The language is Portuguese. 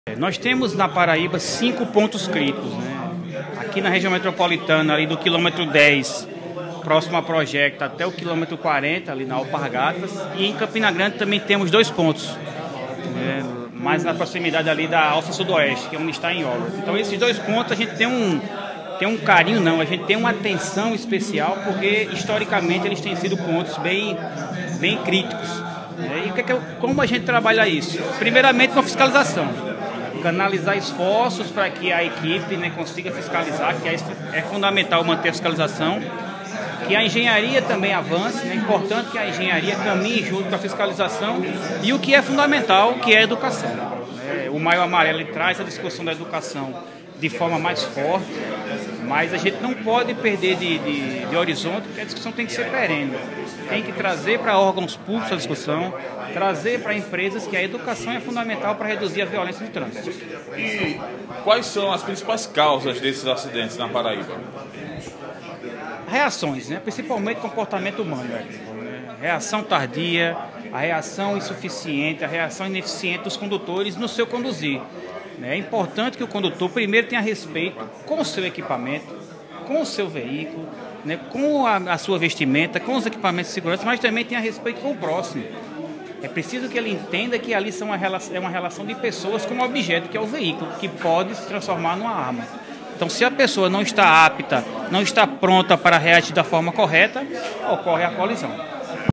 Nós temos na Paraíba 5 pontos críticos, né? Aqui na região metropolitana, ali do quilômetro 10, próximo à Projecta, até o quilômetro 40, ali na Alpargatas. E em Campina Grande também temos 2 pontos, né? Mais na proximidade ali da Alça Sudoeste, que é onde está em obras. Então esses 2 pontos a gente tem um carinho, não, a gente tem uma atenção especial, porque historicamente eles têm sido pontos bem críticos. E como a gente trabalha isso? Primeiramente com a fiscalização. Canalizar esforços para que a equipe, né, consiga fiscalizar, que é fundamental manter a fiscalização, que a engenharia também avance, é importante que a engenharia caminhe junto com a fiscalização, e o que é fundamental, que é a educação. O Maio Amarelo traz a discussão da educação de forma mais forte, mas a gente não pode perder de horizonte, porque a discussão tem que ser perene. Tem que trazer para órgãos públicos a discussão, trazer para empresas que a educação é fundamental para reduzir a violência no trânsito. E quais são as principais causas desses acidentes na Paraíba? Reações, né? Principalmente comportamento humano. Né? Reação tardia, a reação insuficiente, a reação ineficiente dos condutores no seu conduzir. É importante que o condutor primeiro tenha respeito com o seu equipamento, com o seu veículo, né, com a sua vestimenta, com os equipamentos de segurança, mas também tenha respeito com o próximo. É preciso que ele entenda que ali é uma relação de pessoas com um objeto, que é o veículo, que pode se transformar numa arma. Então, se a pessoa não está apta, não está pronta para reagir da forma correta, ocorre a colisão.